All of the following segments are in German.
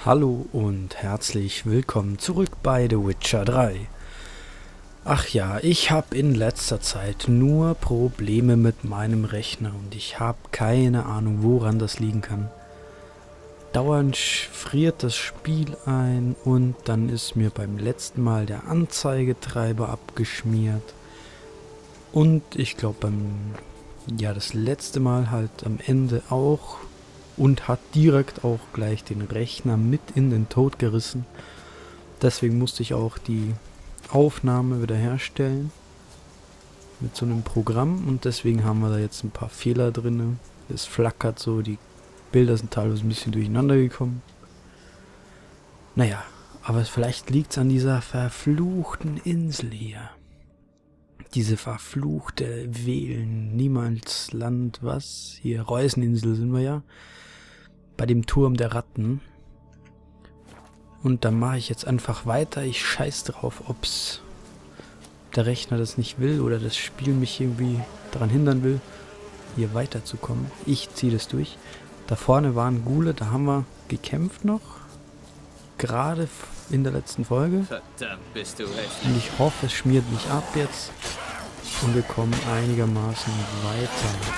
Hallo und herzlich willkommen zurück bei The Witcher 3. Ach ja, ich habe in letzter Zeit nur Probleme mit meinem Rechner und ich habe keine Ahnung, woran das liegen kann. Dauernd friert das Spiel ein und dann ist mir beim letzten Mal der Anzeigetreiber abgeschmiert. Und ich glaube das letzte Mal halt am Ende auch. Und hat direkt auch gleich den Rechner mit in den Tod gerissen. Deswegen musste ich auch die Aufnahme wiederherstellen mit so einem Programm. Und deswegen haben wir da jetzt ein paar Fehler drin. Es flackert so, die Bilder sind teilweise ein bisschen durcheinander gekommen. Naja, aber vielleicht liegt es an dieser verfluchten Insel hier. Diese verfluchte Wählen, Niemandsland, was? Hier, Reuseninsel sind wir ja. Bei dem Turm der Ratten. Und dann mache ich jetzt einfach weiter. Ich scheiß drauf, ob's der Rechner das nicht will oder das Spiel mich irgendwie daran hindern will, hier weiterzukommen. Ich ziehe das durch. Da vorne waren Ghule, da haben wir gekämpft noch. Gerade in der letzten Folge. Verdammt, bist du recht. Und ich hoffe, es schmiert nicht ab jetzt. Und wir kommen einigermaßen weiter.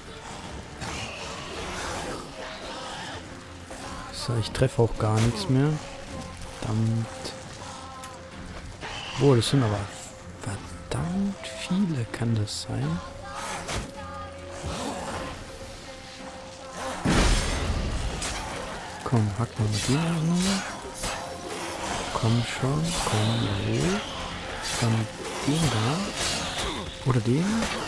So, ich treffe auch gar nichts mehr. Verdammt. Boah, das sind aber verdammt viele, kann das sein? Komm, hack mal mit dem auseinander. Komm schon, komm, jawohl. Dann den da. Oder den.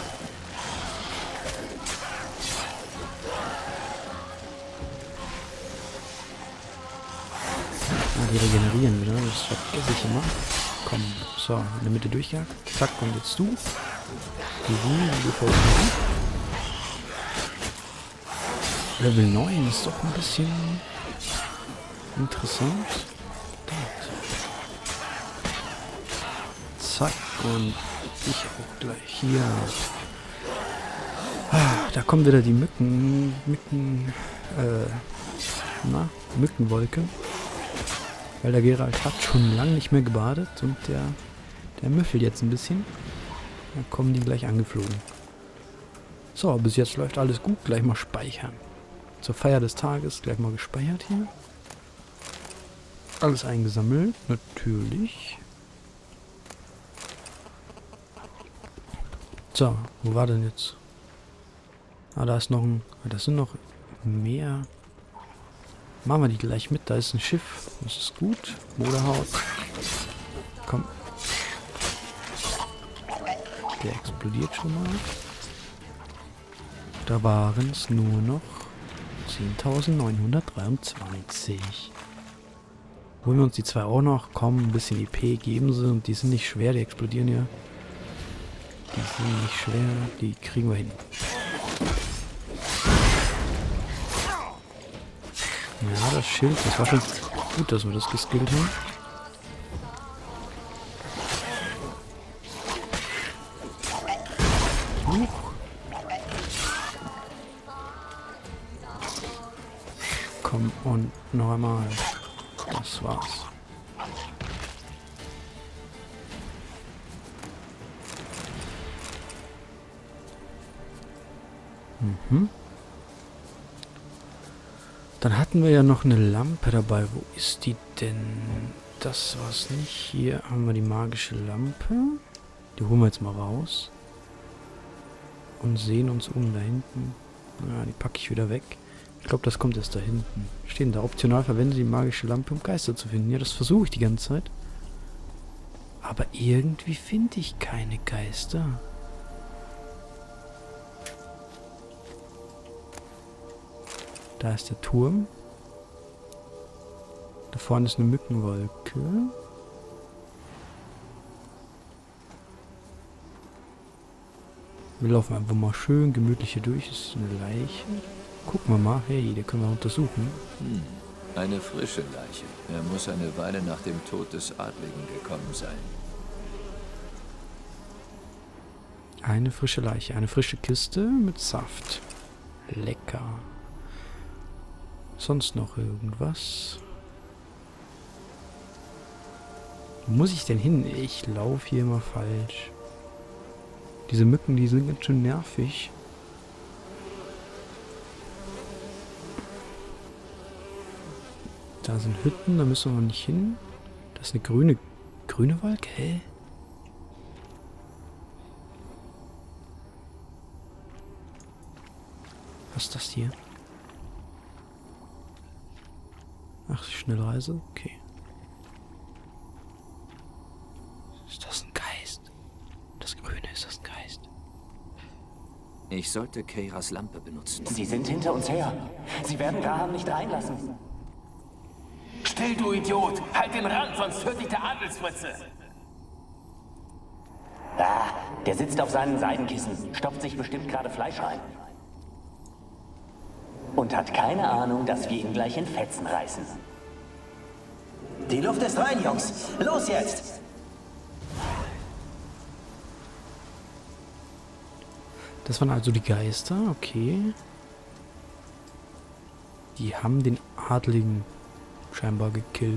Die regenerieren wieder, das vergesse ich immer. Komm, so, in der Mitte durchgejagt. Zack, und jetzt du. Level 9 ist doch ein bisschen interessant. Zack, und ich auch gleich hier. Da kommen wieder die Mückenwolke. Weil der Geralt hat schon lange nicht mehr gebadet und der müffelt jetzt ein bisschen. Da kommen die gleich angeflogen. So, bis jetzt läuft alles gut. Gleich mal speichern. Zur Feier des Tages gleich mal gespeichert hier. Alles eingesammelt, natürlich. So, wo war denn jetzt? Ah, da ist noch ein... Das sind noch mehr... Machen wir die gleich mit. Da ist ein Schiff. Das ist gut. Moderhaut. Komm. Der explodiert schon mal. Da waren es nur noch 10.923. Holen wir uns die zwei auch noch. Komm, ein bisschen IP geben sie. Und die sind nicht schwer. Die explodieren ja. Die sind nicht schwer. Die kriegen wir hin. Ja, das Schild, das war schon gut, dass wir das geskillt haben. Komm, und noch einmal. Das war's. Dann hatten wir ja noch eine Lampe dabei. Wo ist die denn? Das war's nicht. Hier haben wir die magische Lampe. Die holen wir jetzt mal raus. Und sehen uns um da hinten. Ja, die packe ich wieder weg. Ich glaube, das kommt erst da hinten. Stehen da. Optional verwende die magische Lampe, um Geister zu finden. Ja, das versuche ich die ganze Zeit. Aber irgendwie finde ich keine Geister. Da ist der Turm. Da vorne ist eine Mückenwolke. Wir laufen einfach mal schön gemütlich hier durch. Das ist eine Leiche. Gucken wir mal. Hey, die können wir untersuchen. Eine frische Leiche. Er muss eine Weile nach dem Tod des Adligen gekommen sein. Eine frische Leiche. Eine frische Kiste mit Saft. Lecker. Sonst noch irgendwas? Wo muss ich denn hin? Ich laufe hier immer falsch. Diese Mücken, die sind ganz schön nervig. Da sind Hütten, da müssen wir nicht hin. Das ist eine grüne Wolke, hä? Was ist das hier? Ach, Schnellreise? Okay. Ist das ein Geist? Das Grüne, ist das ein Geist? Ich sollte Keiras Lampe benutzen. Sie sind hinter uns her. Sie werden Graham nicht reinlassen. Still, du Idiot! Halt den Rand, sonst tötet dich der Adelsfritze! Ah, der sitzt auf seinen Seidenkissen, stopft sich bestimmt gerade Fleisch rein. Und hat keine Ahnung, dass wir ihn gleich in Fetzen reißen. Die Luft ist rein, Jungs! Los jetzt! Das waren also die Geister, okay. Die haben den Adligen scheinbar gekillt.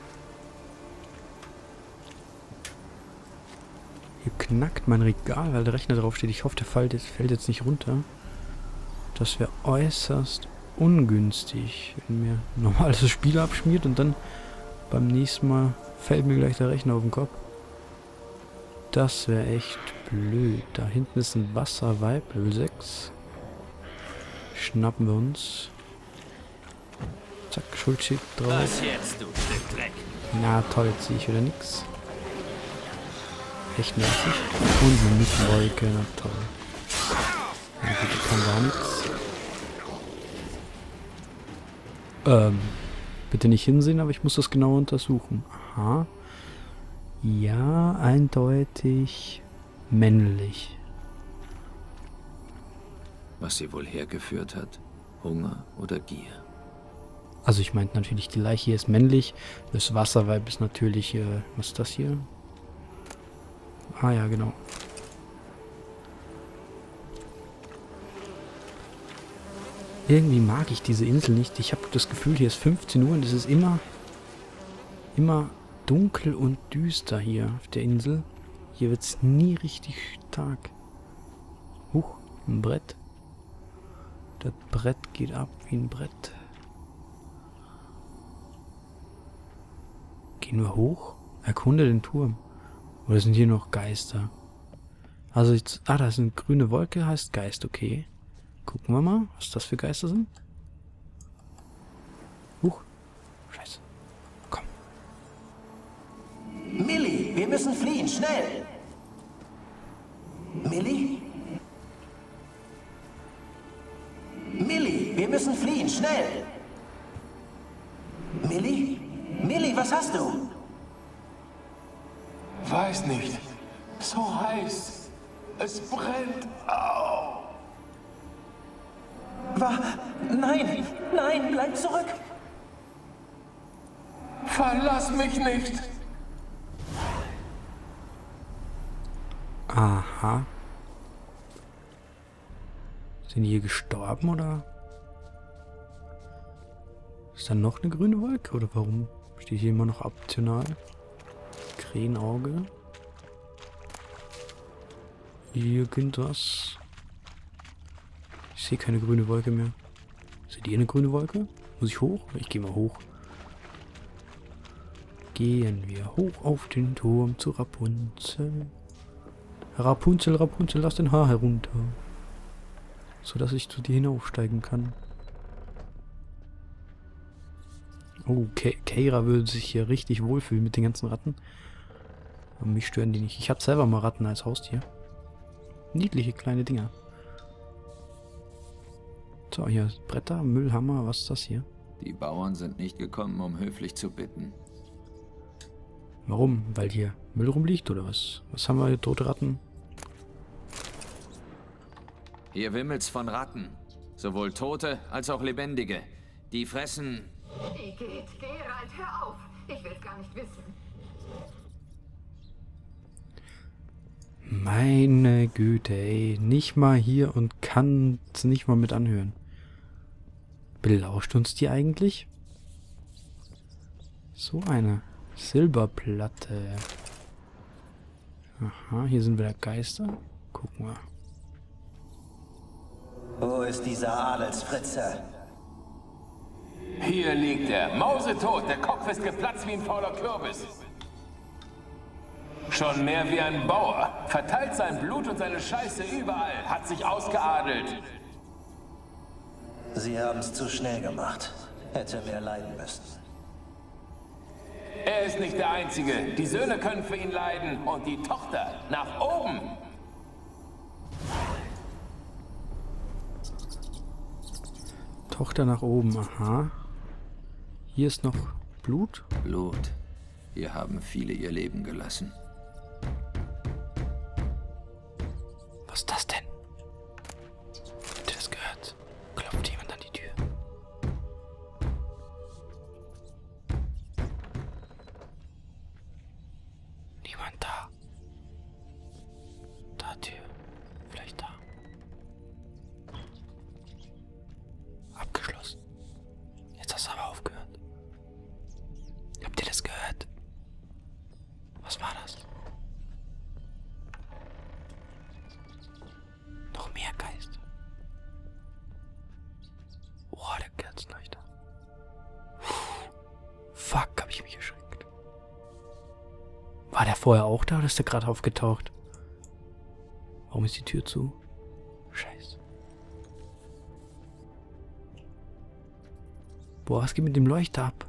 Hier knackt mein Regal, weil der Rechner drauf steht. Ich hoffe, der fällt jetzt nicht runter. Das wäre äußerst ungünstig, wenn mir normal das Spiel abschmiert und dann beim nächsten Mal fällt mir gleich der Rechner auf den Kopf. Das wäre echt blöd. Da hinten ist ein Wasserweib, Level 6. Schnappen wir uns. Zack, Schuldschild drauf. Was jetzt, du Stück Dreck? Na toll, jetzt sehe ich wieder nix. Echt nervig. Und eine Mückenwolke, na toll. Na gut, ich kann gar nichts. Bitte nicht hinsehen, aber ich muss das genau untersuchen. Aha. Ja, eindeutig männlich. Was sie wohl hergeführt hat? Hunger oder Gier? Also ich meinte natürlich, die Leiche hier ist männlich. Das Wasserweib ist natürlich, was ist das hier? Ah ja, genau. Irgendwie mag ich diese Insel nicht. Ich habe das Gefühl, hier ist 15 Uhr und es ist immer dunkel und düster hier auf der Insel. Hier wird es nie richtig Tag. Huch, ein Brett. Das Brett geht ab wie ein Brett. Gehen wir hoch? Erkunde den Turm. Oder sind hier noch Geister? Also jetzt... Ah, da ist eine grüne Wolke, heißt Geist, okay. Gucken wir mal, was das für Geister sind. Huch. Scheiße. Komm. Millie, wir müssen fliehen, schnell! Millie? Millie, wir müssen fliehen, schnell! Millie? Millie, was hast du? Weiß nicht. So heiß. Es brennt. Au. Nein, nein, bleib zurück! Verlass mich nicht. Aha. Sind die hier gestorben, oder? Ist da noch eine grüne Wolke, oder warum steht hier immer noch optional? Krähenauge. Irgendwas. Ich sehe keine grüne Wolke mehr. Seht ihr eine grüne Wolke? Muss ich hoch? Ich gehe mal hoch. Gehen wir hoch auf den Turm zu Rapunzel. Rapunzel, Rapunzel, lass den Haar herunter. So dass ich zu dir hinaufsteigen kann. Oh, Keira würde sich hier richtig wohlfühlen mit den ganzen Ratten. Aber mich stören die nicht. Ich hatte selber mal Ratten als Haustier. Niedliche kleine Dinger. So, hier Bretter, Müllhammer, was ist das hier? Die Bauern sind nicht gekommen, um höflich zu bitten. Warum? Weil hier Müll rumliegt oder was? Was haben wir hier? Tote Ratten? Hier wimmelt's von Ratten. Sowohl Tote als auch Lebendige. Die fressen... Igitt, Geralt, hör auf. Ich will's gar nicht wissen. Meine Güte, ey. Nicht mal hier und kann's nicht mal mit anhören. Belauscht uns die eigentlich? So eine Silberplatte. Aha, hier sind wieder Geister. Gucken wir. Wo ist dieser Adelsfritze? Hier liegt er, mausetot. Der Kopf ist geplatzt wie ein fauler Kürbis. Schon mehr wie ein Bauer. Verteilt sein Blut und seine Scheiße überall. Hat sich ausgeadelt. Sie haben es zu schnell gemacht. Hätte mehr leiden müssen. Er ist nicht der Einzige. Die Söhne können für ihn leiden und die Tochter nach oben. Tochter nach oben, aha. Hier ist noch Blut. Blut. Hier haben viele ihr Leben gelassen. Was ist das denn? Habt ihr das gehört? Klopft jemand an die Tür? Niemand da. Da Tür. Vielleicht da. Abgeschlossen. Jetzt hast du aber aufgehört. Habt ihr das gehört? Was war das? Noch mehr Geister. Oh, der Kerzenleuchter. Fuck, hab ich mich erschreckt. War der vorher auch da oder ist der gerade aufgetaucht? Warum ist die Tür zu? Scheiße. Boah, was geht mit dem Leuchter ab?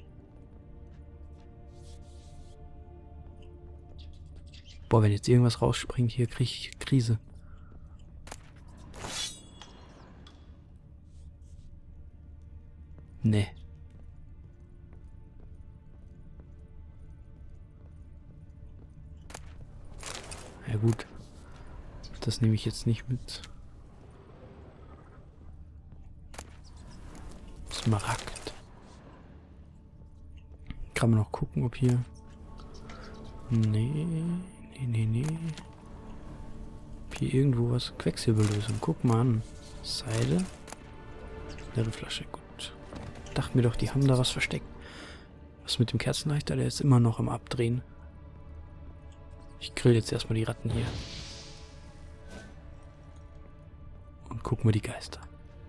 Boah, wenn jetzt irgendwas rausspringt, hier krieg ich Krise. Nee. Ja gut. Das nehme ich jetzt nicht mit. Smaragd. Kann man noch gucken, ob hier... Nee. Ob hier irgendwo was... Quecksilberlösung. Guck mal an. Seide. Leere Flasche. Gut. Dachte mir doch, die haben da was versteckt. Was mit dem Kerzenleuchter? Der ist immer noch am Abdrehen. Ich grill jetzt erstmal die Ratten hier. Und guck mir die Geister.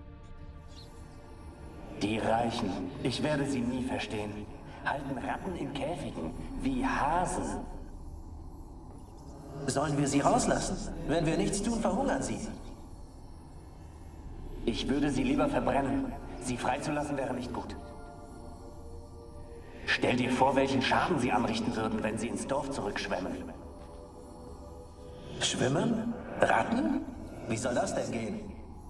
Die Reichen. Ich werde sie nie verstehen. Halten Ratten in Käfigen. Wie Hasen. Sollen wir sie rauslassen? Wenn wir nichts tun, verhungern sie. Ich würde sie lieber verbrennen. Sie freizulassen wäre nicht gut. Stell dir vor, welchen Schaden sie anrichten würden, wenn sie ins Dorf zurückschwemmen. Schwimmen? Ratten? Wie soll das denn gehen?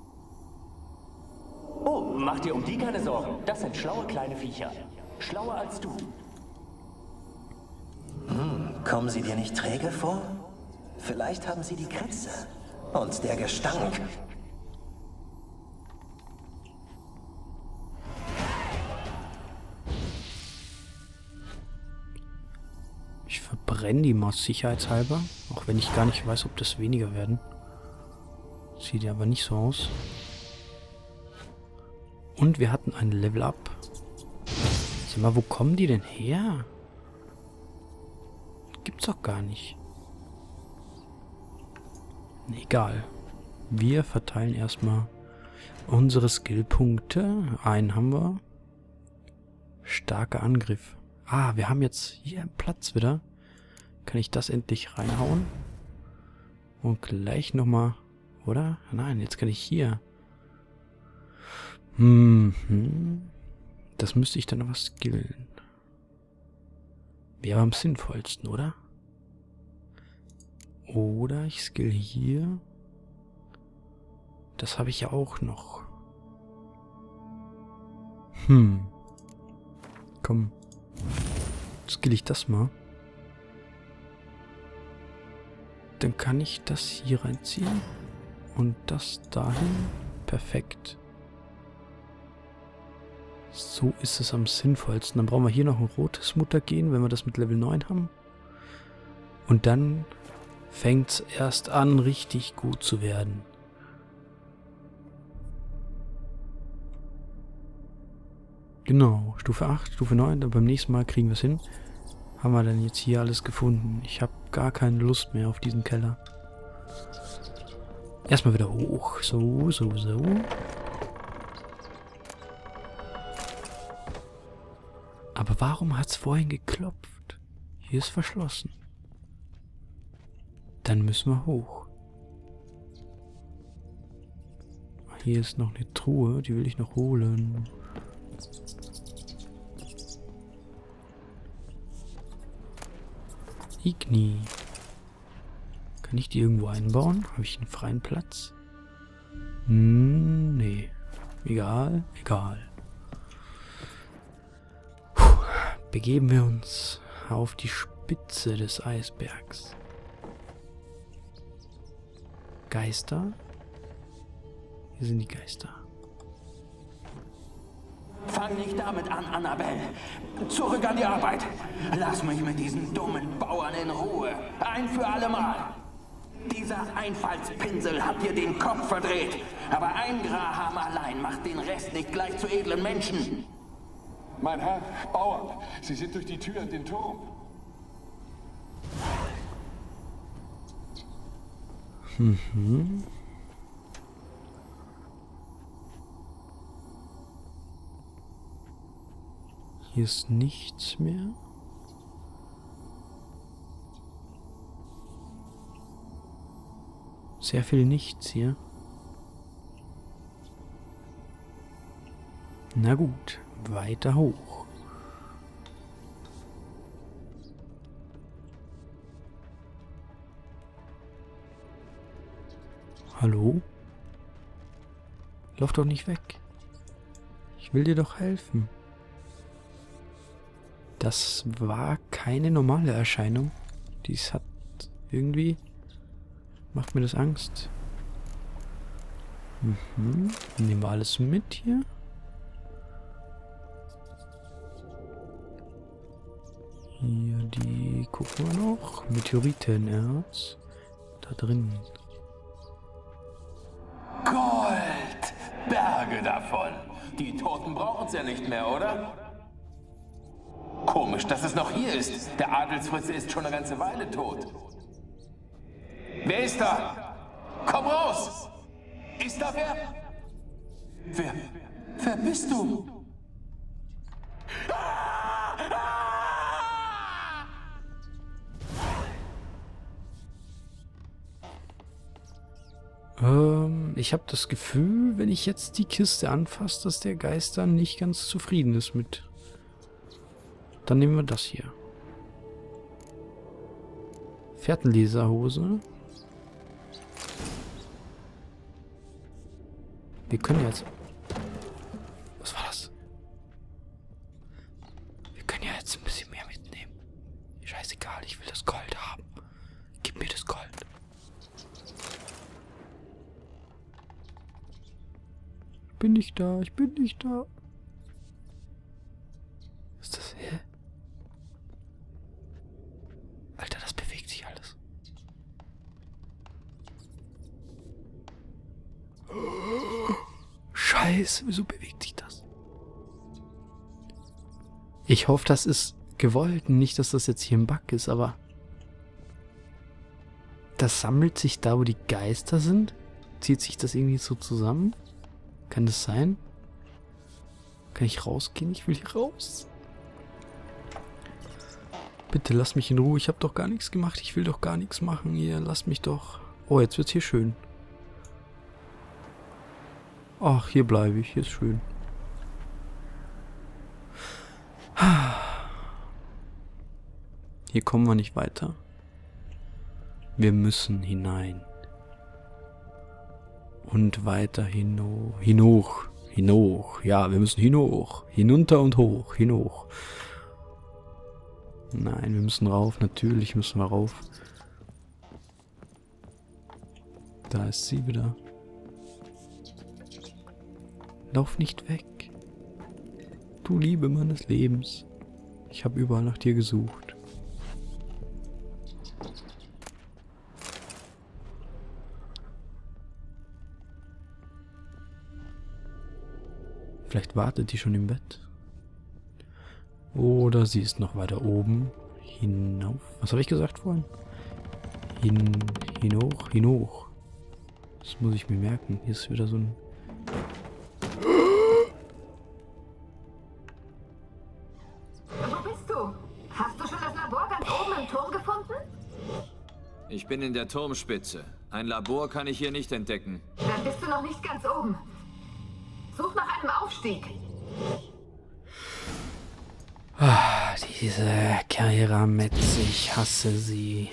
Oh, mach dir um die keine Sorgen. Das sind schlaue kleine Viecher. Schlauer als du. Kommen sie dir nicht träge vor? Vielleicht haben sie die Krätze. Und der Gestank. Ich verbrenne die Maus sicherheitshalber. Auch wenn ich gar nicht weiß, ob das weniger werden. Sieht ja aber nicht so aus. Und wir hatten ein Level Up. Sag mal, wo kommen die denn her? Gibt's doch gar nicht. Egal. Wir verteilen erstmal unsere Skillpunkte. Einen haben wir. Starker Angriff. Ah, wir haben jetzt hier Platz wieder. Kann ich das endlich reinhauen? Und gleich nochmal, oder? Nein, jetzt kann ich hier. Das müsste ich dann noch was skillen. Wäre am sinnvollsten, oder? Oder ich skill hier. Das habe ich ja auch noch. Komm. Skill ich das mal. Dann kann ich das hier reinziehen. Und das dahin. Perfekt. So ist es am sinnvollsten. Dann brauchen wir hier noch ein rotes Muttergen, wenn wir das mit Level 9 haben. Und dann fängt es erst an, richtig gut zu werden. Genau, Stufe 8, Stufe 9, dann beim nächsten Mal kriegen wir es hin. haben wir denn jetzt hier alles gefunden? Ich habe gar keine Lust mehr auf diesen Keller. Erstmal wieder hoch. So. Aber warum hat es vorhin geklopft? Hier ist verschlossen. Dann müssen wir hoch. Hier ist noch eine Truhe, die will ich noch holen. Igni. Kann ich die irgendwo einbauen? Habe ich einen freien Platz? Nee. Egal. Begeben wir uns auf die Spitze des Eisbergs. Geister? Hier sind die Geister. Fang nicht damit an, Annabelle. Zurück an die Arbeit. Lass mich mit diesen dummen Bauern in Ruhe. Ein für alle Mal. Dieser Einfallspinsel hat dir den Kopf verdreht. Aber ein Graham allein macht den Rest nicht gleich zu edlen Menschen. Mein Herr, Bauer, Sie sind durch die Tür in den Turm. Hier ist nichts mehr. Sehr viel nichts hier. Na gut, weiter hoch. Hallo? Lauf doch nicht weg. Ich will dir doch helfen. Das war keine normale Erscheinung. Dies hat irgendwie... Macht mir das Angst. Nehmen wir alles mit hier. Hier die gucken wir noch. Meteoritenerz. Da drin. Gold! Berge davon. Die Toten brauchen es ja nicht mehr, oder? Komisch, dass es noch hier ist. Der Adelsfritze ist schon eine ganze Weile tot. Wer ist da? Komm raus! Ist da wer? Wer bist du? Ich habe das Gefühl, wenn ich jetzt die Kiste anfasse, dass der Geist dann nicht ganz zufrieden ist mit. Dann nehmen wir das hier. Fährtenleserhose. Wir können jetzt... Was war das? Wir können ja jetzt ein bisschen mehr mitnehmen. Scheißegal, ich will das Gold haben. Gib mir das Gold. Ich bin nicht da, ich bin nicht da. Was ist das? Hä? Alter, das bewegt sich alles. Scheiße, wieso bewegt sich das? Ich hoffe, das ist gewollt. Nicht, dass das jetzt hier ein Bug ist, aber... Das sammelt sich da, wo die Geister sind? Zieht sich das irgendwie so zusammen? Kann das sein? Kann ich rausgehen? Ich will hier raus. Bitte lass mich in Ruhe. Ich habe doch gar nichts gemacht. Ich will doch gar nichts machen. Ihr lasst mich doch. Oh, jetzt wird's hier schön. Ach, hier bleibe ich. Hier ist schön. Hier kommen wir nicht weiter. Wir müssen hinein. Und weiter hinoch. Ja, wir müssen hinoch. Hinunter und hoch. Hinoch. Nein, wir müssen rauf. Natürlich müssen wir rauf. Da ist sie wieder. Lauf nicht weg. Du Liebe meines Lebens. Ich habe überall nach dir gesucht. Vielleicht wartet die schon im Bett. Oder sie ist noch weiter oben. Hinauf. Was habe ich gesagt vorhin? Hinoch, hinoch. Das muss ich mir merken. Hier ist wieder so ein... Wo bist du? Hast du schon das Labor ganz oben im Turm gefunden? Ich bin in der Turmspitze. Ein Labor kann ich hier nicht entdecken. Dann bist du noch nicht ganz oben. Such nach einem Aufstieg. Ah, diese Keramets, ich hasse sie.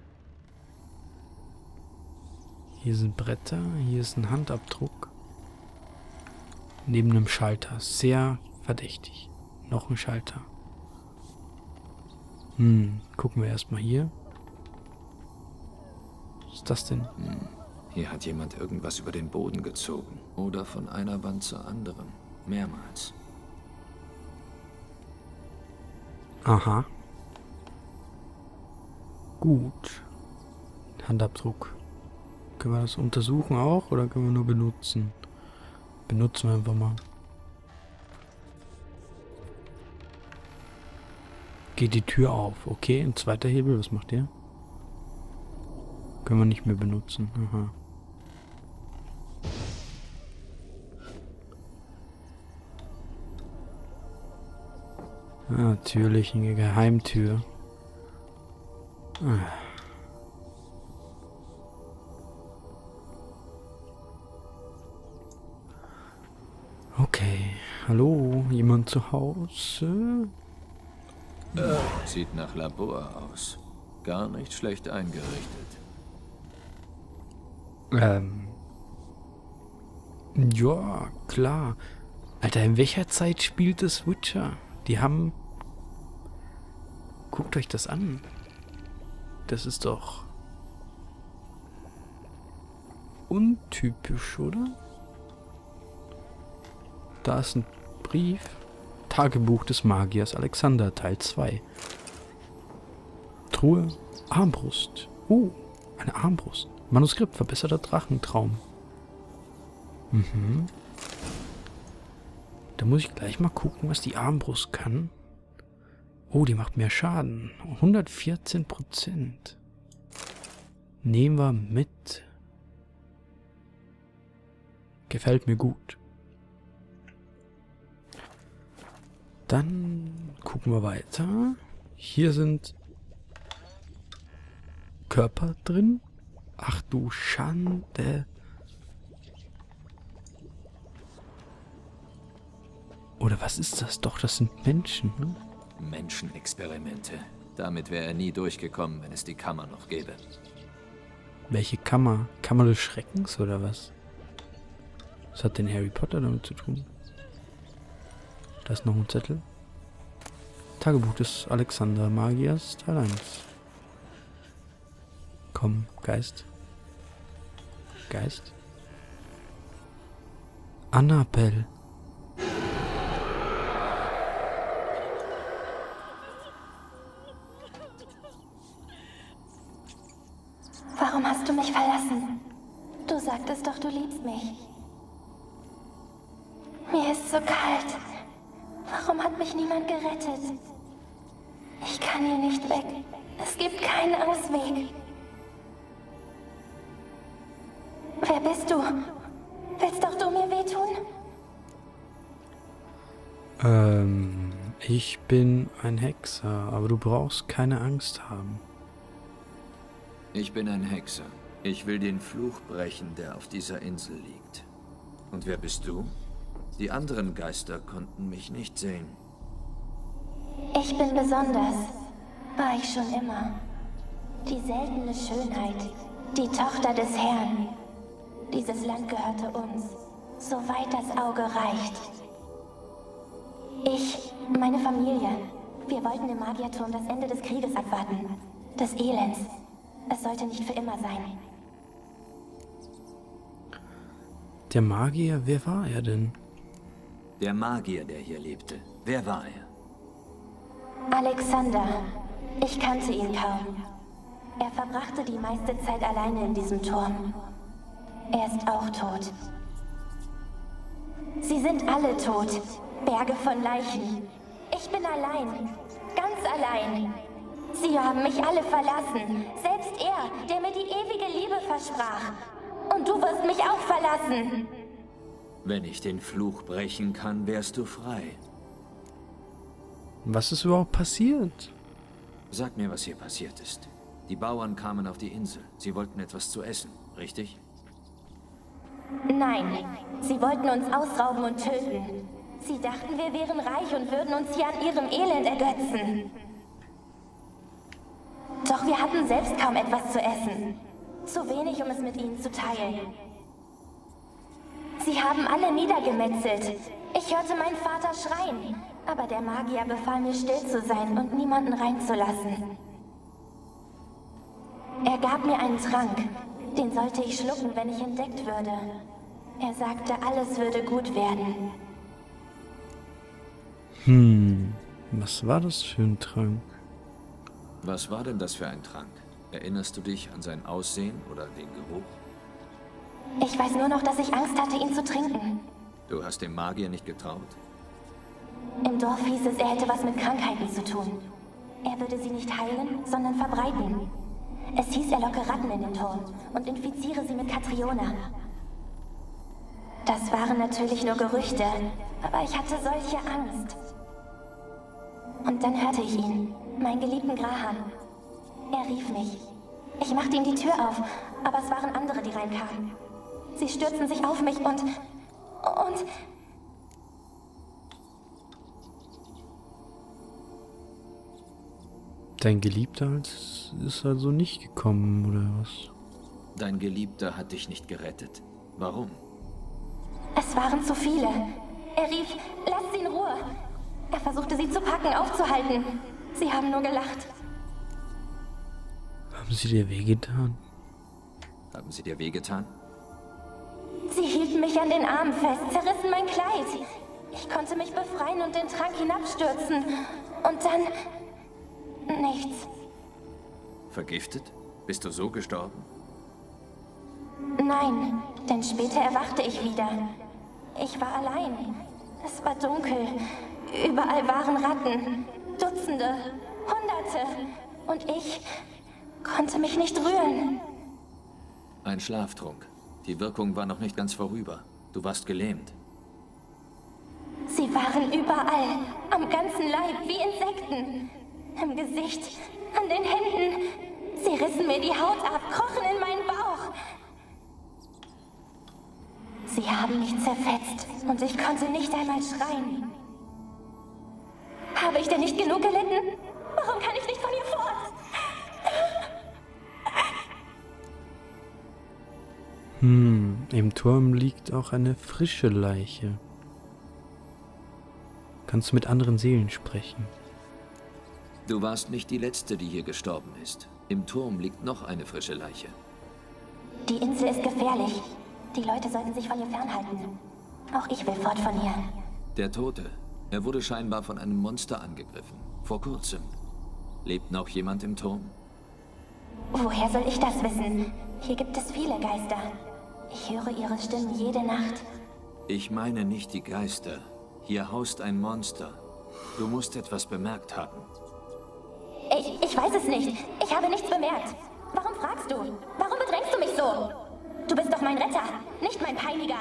Hier sind Bretter, hier ist ein Handabdruck. Neben einem Schalter. Sehr verdächtig. Noch ein Schalter. Gucken wir erstmal hier. Was ist das denn? Hier hat jemand irgendwas über den Boden gezogen. Oder von einer Wand zur anderen. Mehrmals. Aha. Gut. Handabdruck. Können wir das untersuchen auch oder können wir nur benutzen? Benutzen wir einfach mal. Geht die Tür auf. Okay, ein zweiter Hebel. Was macht der? Können wir nicht mehr benutzen. Aha. Natürlich eine Geheimtür. Okay. Hallo, jemand zu Hause? Sieht nach Labor aus. Gar nicht schlecht eingerichtet. Ja, klar. Alter, in welcher Zeit spielt es Witcher? Die haben... Guckt euch das an. Das ist doch... untypisch, oder? Da ist ein Brief. Tagebuch des Magiers Alexander, Teil 2. Truhe, Armbrust. Oh, eine Armbrust. Manuskript, verbesserter Drachentraum. Da muss ich gleich mal gucken, was die Armbrust kann. Oh, die macht mehr Schaden. 114%. Nehmen wir mit. Gefällt mir gut. Dann gucken wir weiter. Hier sind Körper drin. Ach du Schande. Oder was ist das? Doch, das sind Menschen, ne? Menschenexperimente. Damit wäre er nie durchgekommen, wenn es die Kammer noch gäbe. Welche Kammer? Kammer des Schreckens oder was? Was hat denn Harry Potter damit zu tun? Da ist noch ein Zettel. Tagebuch des Alexander Magiers, Teil 1. Komm, Geist. Geist. Annabelle. Warum hast du mich verlassen? Du sagtest doch, du liebst mich. Mir ist so kalt. Warum hat mich niemand gerettet? Ich kann hier nicht weg. Es gibt keinen Ausweg. Wer bist du? Willst doch du mir wehtun? Ich bin ein Hexer, aber du brauchst keine Angst haben. Ich bin ein Hexer. Ich will den Fluch brechen, der auf dieser Insel liegt. Und wer bist du? Die anderen Geister konnten mich nicht sehen. Ich bin besonders. War ich schon immer. Die seltene Schönheit. Die Tochter des Herrn. Dieses Land gehörte uns. Soweit das Auge reicht. Ich, meine Familie. Wir wollten im Magierturm das Ende des Krieges abwarten. Des Elends. Es sollte nicht für immer sein. Der Magier, wer war er denn? Der Magier, der hier lebte. Wer war er? Alexander. Ich kannte ihn kaum. Er verbrachte die meiste Zeit alleine in diesem Turm. Er ist auch tot. Sie sind alle tot. Berge von Leichen. Ich bin allein. Ganz allein. Sie haben mich alle verlassen. Selbst er, der mir die ewige Liebe versprach. Und du wirst mich auch verlassen. Wenn ich den Fluch brechen kann, wärst du frei. Was ist überhaupt passiert? Sag mir, was hier passiert ist. Die Bauern kamen auf die Insel. Sie wollten etwas zu essen, richtig? Nein, sie wollten uns ausrauben und töten. Sie dachten, wir wären reich und würden uns hier an ihrem Elend ergötzen. Doch wir hatten selbst kaum etwas zu essen. Zu wenig, um es mit ihnen zu teilen. Sie haben alle niedergemetzelt. Ich hörte meinen Vater schreien, aber der Magier befahl mir, still zu sein und niemanden reinzulassen. Er gab mir einen Trank. Den sollte ich schlucken, wenn ich entdeckt würde. Er sagte, alles würde gut werden. Was war das für ein Trank? Was war denn das für ein Trank? Erinnerst du dich an sein Aussehen oder den Geruch? Ich weiß nur noch, dass ich Angst hatte, ihn zu trinken. Du hast dem Magier nicht getraut? Im Dorf hieß es, er hätte was mit Krankheiten zu tun. Er würde sie nicht heilen, sondern verbreiten. Es hieß, er locke Ratten in den Turm und infiziere sie mit Katriona. Das waren natürlich nur Gerüchte, aber ich hatte solche Angst. Und dann hörte ich ihn, meinen geliebten Graham. Er rief mich. Ich machte ihm die Tür auf, aber es waren andere, die reinkamen. Sie stürzten sich auf mich und... Dein Geliebter ist also nicht gekommen, oder was? Dein Geliebter hat dich nicht gerettet. Warum? Es waren zu viele. Er rief, lasst sie in Ruhe. Er versuchte sie zu packen, aufzuhalten. Sie haben nur gelacht. Haben sie dir wehgetan? Haben sie dir wehgetan? Sie hielten mich an den Armen fest, zerrissen mein Kleid. Ich konnte mich befreien und den Trank hinabstürzen. Und dann... nichts. Vergiftet? Bist du so gestorben? Nein, denn später erwachte ich wieder. Ich war allein. Es war dunkel. Überall waren Ratten. Dutzende, Hunderte. Und ich konnte mich nicht rühren. Ein Schlaftrunk. Die Wirkung war noch nicht ganz vorüber. Du warst gelähmt. Sie waren überall, am ganzen Leib, wie Insekten. Im Gesicht, an den Händen. Sie rissen mir die Haut ab, krochen in meinen Bauch. Sie haben mich zerfetzt und ich konnte nicht einmal schreien. Habe ich denn nicht genug gelitten? Warum kann ich nicht von ihr fort? Im Turm liegt auch eine frische Leiche. Kannst du mit anderen Seelen sprechen? Du warst nicht die Letzte, die hier gestorben ist. Im Turm liegt noch eine frische Leiche. Die Insel ist gefährlich. Die Leute sollten sich von ihr fernhalten. Auch ich will fort von ihr. Der Tote. Er wurde scheinbar von einem Monster angegriffen. Vor kurzem. Lebt noch jemand im Turm? Woher soll ich das wissen? Hier gibt es viele Geister. Ich höre ihre Stimmen jede Nacht. Ich meine nicht die Geister. Hier haust ein Monster. Du musst etwas bemerkt haben. Ich weiß es nicht. Ich habe nichts bemerkt. Warum fragst du? Warum bedrängst du mich so? Du bist doch mein Retter, nicht mein Peiniger.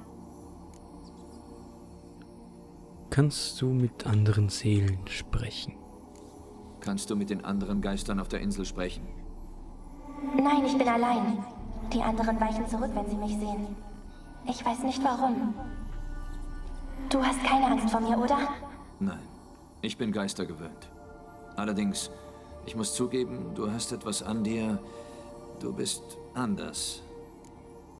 Kannst du mit anderen Seelen sprechen? Kannst du mit den anderen Geistern auf der Insel sprechen? Nein, ich bin allein. Die anderen weichen zurück, wenn sie mich sehen. Ich weiß nicht warum. Du hast keine Angst vor mir, oder? Nein, ich bin Geister gewöhnt. Allerdings, ich muss zugeben, du hast etwas an dir. Du bist anders.